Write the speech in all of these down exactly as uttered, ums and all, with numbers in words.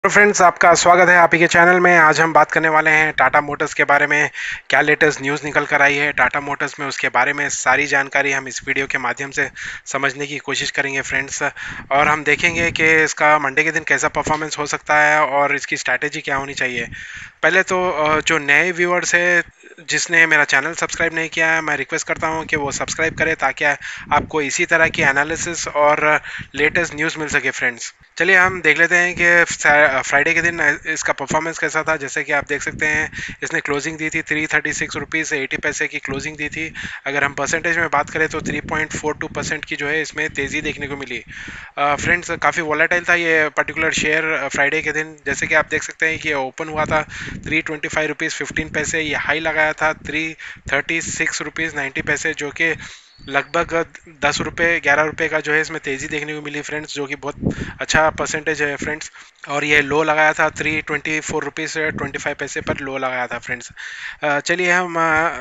तो फ्रेंड्स, आपका स्वागत है आप ही के चैनल में। आज हम बात करने वाले हैं टाटा मोटर्स के बारे में। क्या लेटेस्ट न्यूज़ निकल कर आई है टाटा मोटर्स में, उसके बारे में सारी जानकारी हम इस वीडियो के माध्यम से समझने की कोशिश करेंगे फ्रेंड्स। और हम देखेंगे कि इसका मंडे के दिन कैसा परफॉर्मेंस हो सकता है और इसकी स्ट्रैटेजी क्या होनी चाहिए। पहले तो अ, जो नए व्यूअर्स है, जिसने मेरा चैनल सब्सक्राइब नहीं किया है, मैं रिक्वेस्ट करता हूं कि वो सब्सक्राइब करें ताकि आपको इसी तरह की एनालिसिस और लेटेस्ट न्यूज़ मिल सके फ्रेंड्स। चलिए हम देख लेते हैं कि फ्राइडे के दिन इसका परफॉर्मेंस कैसा था। जैसे कि आप देख सकते हैं, इसने क्लोजिंग दी थी three thirty six rupees eighty पैसे की क्लोजिंग दी थी। अगर हम परसेंटेज में बात करें तो three point four two percent की जो है इसमें तेज़ी देखने को मिली। फ्रेंड्स, काफ़ी वॉलेटाइल था ये पर्टिकुलर शेयर फ्राइडे के दिन। जैसे कि आप देख सकते हैं कि ये ओपन हुआ था three twenty five rupees fifteen पैसे, ये हाई लगाया था three thirty six rupees ninety पैसे, जो कि लगभग दस रुपये ग्यारह रुपये का जो है इसमें तेज़ी देखने को मिली फ्रेंड्स, जो कि बहुत अच्छा परसेंटेज है फ्रेंड्स। और ये लो लगाया था three twenty four rupees twenty five पैसे पर लो लगाया था फ्रेंड्स। चलिए हम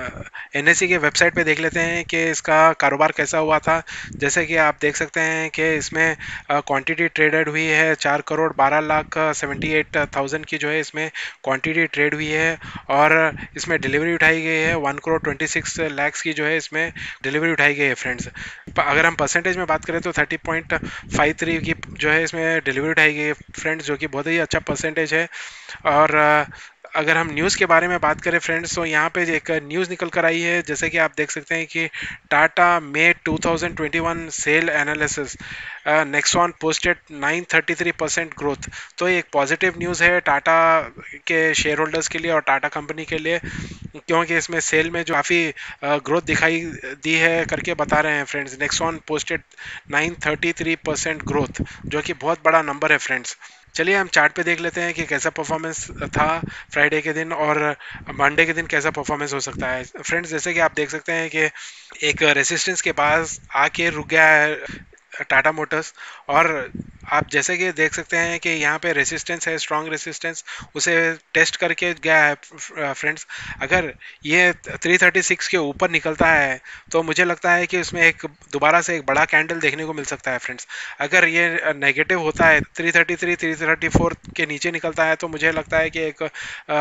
एन एस ई के वेबसाइट पे देख लेते हैं कि इसका कारोबार कैसा हुआ था। जैसे कि आप देख सकते हैं कि इसमें क्वांटिटी ट्रेडेड हुई है चार करोड़ बारह लाख सेवेंटी एट थाउजेंड की जो है इसमें क्वांटिटी ट्रेड हुई है। और इसमें डिलीवरी उठाई गई है one crore twenty six lakhs की जो है इसमें डिलीवरी उठाई गई है फ्रेंड्स। अगर हम परसेंटेज में बात करें तो थर्टी पॉइंट फाइव थ्री की जो है इसमें डिलीवरी उठाई गई है फ्रेंड्स, जो कि बहुत ही अच्छा परसेंटेज है। और अगर हम न्यूज़ के बारे में बात करें फ्रेंड्स, तो यहाँ पे एक न्यूज़ निकल कर आई है। जैसे कि आप देख सकते हैं कि Tata May two thousand twenty one sale analysis Nexon posted nine thirty three percent growth. तो ये एक पॉजिटिव न्यूज़ है टाटा के शेयर होल्डर्स के लिए और टाटा कंपनी के लिए, क्योंकि इसमें सेल में जो काफ़ी ग्रोथ दिखाई दी है करके बता रहे हैं friends. Nexon posted nine thirty three percent growth, जो कि बहुत बड़ा नंबर है फ्रेंड्स। चलिए हम चार्ट पे देख लेते हैं कि कैसा परफॉर्मेंस था फ्राइडे के दिन और मंडे के दिन कैसा परफॉर्मेंस हो सकता है फ्रेंड्स। जैसे कि आप देख सकते हैं कि एक रेसिस्टेंस के पास आके रुक गया है टाटा मोटर्स। और आप जैसे कि देख सकते हैं कि यहाँ पे रेसिस्टेंस है, स्ट्रॉन्ग रेसिस्टेंस, उसे टेस्ट करके गया है फ्रेंड्स। अगर ये थ्री थर्टी सिक्स के ऊपर निकलता है तो मुझे लगता है कि उसमें एक दोबारा से एक बड़ा कैंडल देखने को मिल सकता है फ्रेंड्स। अगर ये नेगेटिव होता है three thirty three three thirty four के नीचे निकलता है तो मुझे लगता है कि एक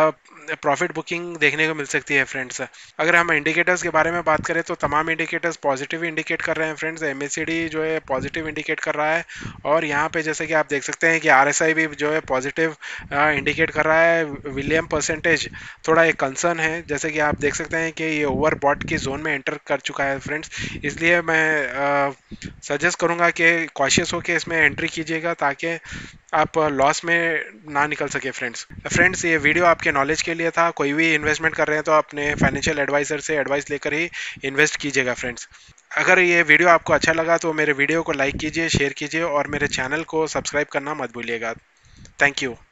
प्रॉफिट बुकिंग देखने को मिल सकती है फ्रेंड्स। अगर हम इंडिकेटर्स के बारे में बात करें तो तमाम इंडिकेटर्स पॉजिटिव इंडिकेट कर रहे हैं friends. M A C D जो है पॉजिटिव इंडिकेट कर रहा है। और यहाँ पे जैसे कि आप देख सकते हैं कि आर एस आई भी जो है पॉजिटिव इंडिकेट कर रहा है। विलियम परसेंटेज थोड़ा एक कंसर्न है, जैसे कि आप देख सकते हैं कि ये ओवर बॉट की जोन में एंटर कर चुका है फ्रेंड्स। इसलिए मैं सजेस्ट करूँगा कि कॉशियस होकर इसमें एंट्री कीजिएगा ताकि आप लॉस में ना निकल सके फ्रेंड्स। फ्रेंड्स, ये वीडियो आपके नॉलेज के लिए था। कोई भी इन्वेस्टमेंट कर रहे हैं तो अपने फाइनेंशियल एडवाइजर से एडवाइस लेकर ही इन्वेस्ट कीजिएगा फ्रेंड्स। अगर ये वीडियो आपको अच्छा लगा तो मेरे वीडियो को लाइक कीजिए, शेयर कीजिए और मेरे चैनल को सब्सक्राइब करना मत भूलिएगा। Thank you.